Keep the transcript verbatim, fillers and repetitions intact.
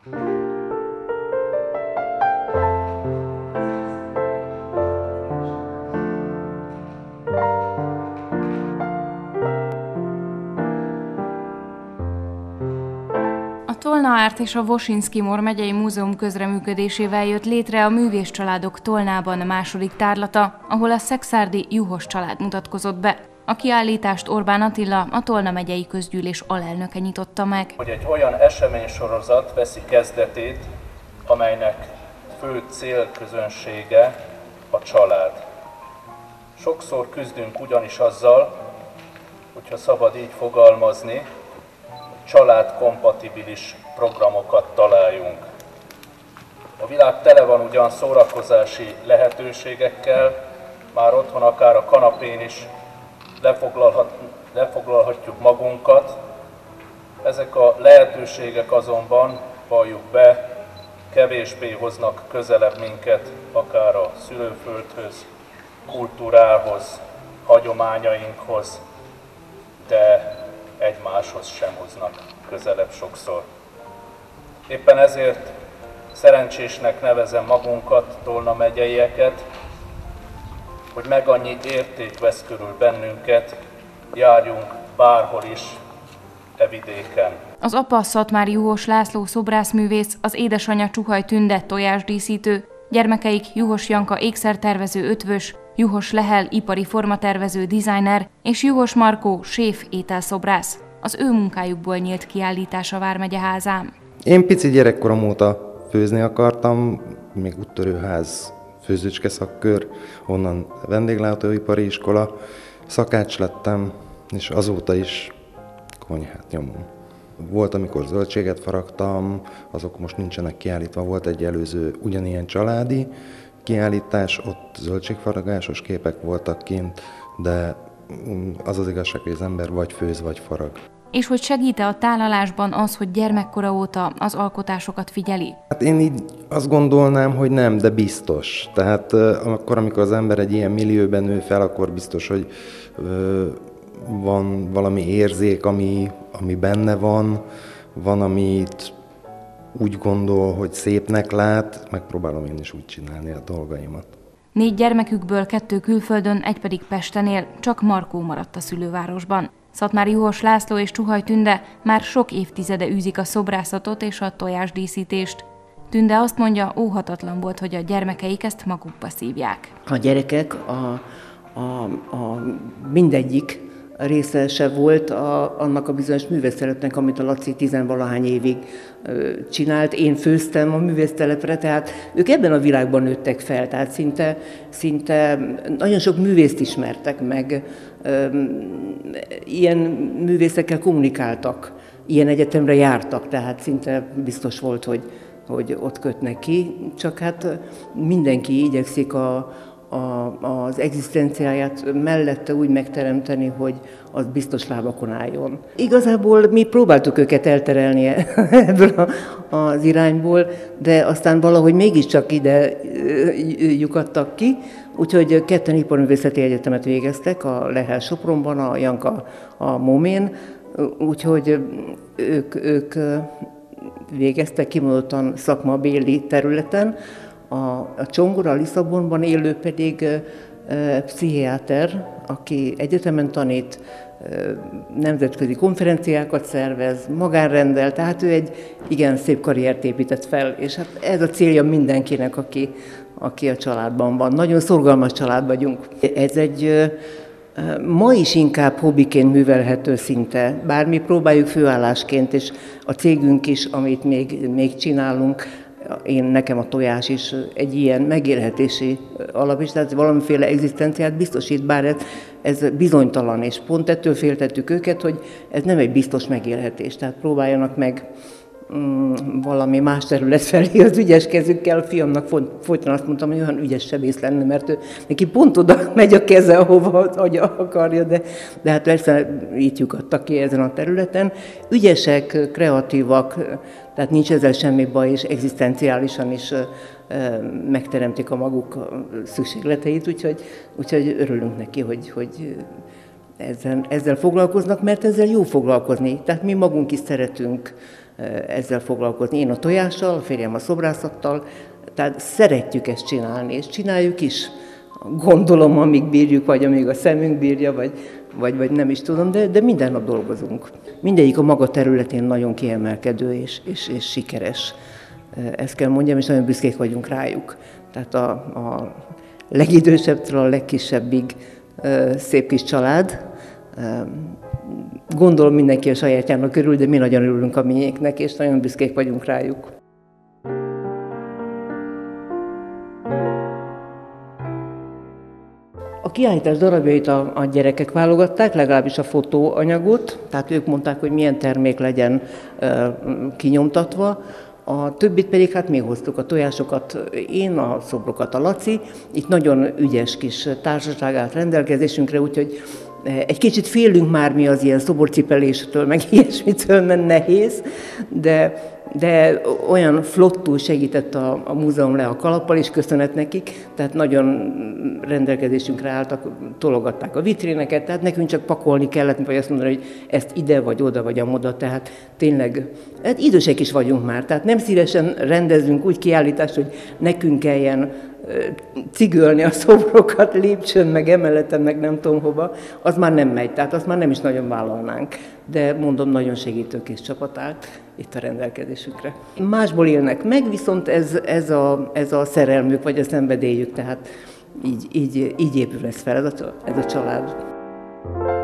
A Tolna-Árt és a Vosjinszky-Mor megyei múzeum közreműködésével jött létre a Művészcsaládok Tolnában második tárlata, ahol a szekszárdi juhos család mutatkozott be. A kiállítást Orbán Attila, a Tolna megyei közgyűlés alelnöke nyitotta meg. Hogy egy olyan eseménysorozat veszi kezdetét, amelynek fő célközönsége a család. Sokszor küzdünk ugyanis azzal, hogyha szabad így fogalmazni, családkompatibilis programokat találjunk. A világ tele van ugyan szórakozási lehetőségekkel, már otthon akár a kanapén is lefoglalhat, lefoglalhatjuk magunkat. Ezek a lehetőségek azonban, valljuk be, kevésbé hoznak közelebb minket akár a szülőföldhöz, kultúrához, hagyományainkhoz, de egymáshoz sem hoznak közelebb sokszor. Éppen ezért szerencsésnek nevezem magunkat, Tolna megyeieket, hogy meg annyi érték vesz körül bennünket, járjunk bárhol is e vidéken. Az apa Szatmári Juhos László szobrászművész, az édesanyja Csuhaj Tünde tojásdíszítő, gyermekeik Juhos Janka ékszertervező ötvös, Juhos Lehel ipari formatervező designer és Juhos Markó séf ételszobrász. Az ő munkájukból nyílt kiállítás a Vármegye házán. Én pici gyerekkorom óta főzni akartam, még úttörőház, főzőcske szakkör, onnan vendéglátóipari iskola, szakács lettem, és azóta is konyhát nyomom. Volt, amikor zöldséget faragtam, azok most nincsenek kiállítva, volt egy előző ugyanilyen családi kiállítás, ott zöldségfaragásos képek voltak kint, de az az igazság, hogy az ember vagy főz, vagy farag. És hogy segít-e a tálalásban az, hogy gyermekkora óta az alkotásokat figyeli? Hát én így azt gondolnám, hogy nem, de biztos. Tehát akkor, amikor az ember egy ilyen millióben nő fel, akkor biztos, hogy ö, van valami érzék, ami, ami benne van, van, amit úgy gondol, hogy szépnek lát, megpróbálom én is úgy csinálni a dolgaimat. Négy gyermekükből kettő külföldön, egy pedig Pesten él, csak Markó maradt a szülővárosban. Szatmári Juhos László és Csuhaj Tünde már sok évtizede űzik a szobrászatot és a tojásdíszítést. Tünde azt mondja, óhatatlan volt, hogy a gyermekeik ezt magukba szívják. A gyerekek, a, a, a mindegyik részese volt a, annak a bizonyos művésztelepnek, amit a Laci tizenvalahány évig ö, csinált. Én főztem a művésztelepre, tehát ők ebben a világban nőttek fel, tehát szinte, szinte nagyon sok művészt ismertek meg, ö, ilyen művészekkel kommunikáltak, ilyen egyetemre jártak, tehát szinte biztos volt, hogy, hogy ott kötnek ki, csak hát mindenki igyekszik a A, az egzisztenciáját mellette úgy megteremteni, hogy az biztos lábakon álljon. Igazából mi próbáltuk őket elterelni ebből az irányból, de aztán valahogy mégiscsak ide lyukadtak ki, úgyhogy ketten iparművészeti egyetemet végeztek, a Lehel Sopronban, a Janka a Momén, úgyhogy ők, ők végeztek kimondottan szakmabéli területen. A, a Csongora Lisszabonban élő pedig e, pszichiáter, aki egyetemen tanít, e, nemzetközi konferenciákat szervez, magánrendel, tehát ő egy igen szép karriert épített fel, és hát ez a célja mindenkinek, aki, aki a családban van. Nagyon szorgalmas család vagyunk. Ez egy e, ma is inkább hobbiként művelhető szinte, bár mi próbáljuk főállásként, és a cégünk is, amit még, még csinálunk, én nekem a tojás is egy ilyen megélhetési alap is, tehát valamiféle egzisztenciát biztosít, bár ez, ez bizonytalan, és pont ettől féltettük őket, hogy ez nem egy biztos megélhetés, tehát próbáljanak meg mm, valami más terület felé az ügyes kezükkel. A fiamnak folyton azt mondtam, hogy olyan ügyes sebész lenne, mert ő, neki pont oda megy a keze, ahova az agya akarja, de, de hát persze így lyukadtak ki ezen a területen. Ügyesek, kreatívak, tehát nincs ezzel semmi baj, és egzisztenciálisan is megteremtik a maguk szükségleteit, úgyhogy, úgyhogy örülünk neki, hogy, hogy ezzel, ezzel foglalkoznak, mert ezzel jó foglalkozni. Tehát mi magunk is szeretünk ezzel foglalkozni. Én a tojással, a férjem a szobrászattal, tehát szeretjük ezt csinálni, és csináljuk is. Gondolom, amíg bírjuk, vagy amíg a szemünk bírja, vagy, vagy, vagy nem is tudom, de, de minden nap dolgozunk. Mindegyik a maga területén nagyon kiemelkedő és, és, és sikeres. Ezt kell mondjam, és nagyon büszkék vagyunk rájuk. Tehát a, a legidősebbtől a legkisebbig szép kis család. Gondolom mindenki a sajátjának örül, de mi nagyon örülünk a miénknek, és nagyon büszkék vagyunk rájuk. A kiállítás darabjait a, a gyerekek válogatták, legalábbis a fotóanyagot, tehát ők mondták, hogy milyen termék legyen e, kinyomtatva. A többit pedig hát mi hoztuk, a tojásokat én, a szobrokat a Laci. Itt nagyon ügyes kis társaság állt rendelkezésünkre, úgyhogy egy kicsit félünk már mi az ilyen szoborcipeléstől, meg ilyesmitől, mert nehéz, de, de olyan flottul segített a, a múzeum le a kalappal, és köszönet nekik, tehát nagyon rendelkezésünkre álltak, tologatták a vitréneket, tehát nekünk csak pakolni kellett, vagy azt mondani, hogy ezt ide, vagy oda, vagy amoda, tehát tényleg, hát idősek is vagyunk már, tehát nem szívesen rendezünk úgy kiállítást, hogy nekünk kelljen cigölni a szobrokat lépcsőn, meg emeleten, meg nem tudom hova, az már nem megy, tehát azt már nem is nagyon vállalnánk. De mondom, nagyon segítőkész csapat állt itt a rendelkezésükre. Másból élnek meg, viszont ez, ez, a, ez a szerelmük, vagy a szenvedélyük, tehát így, így, így épül ez fel, ez a, ez a család.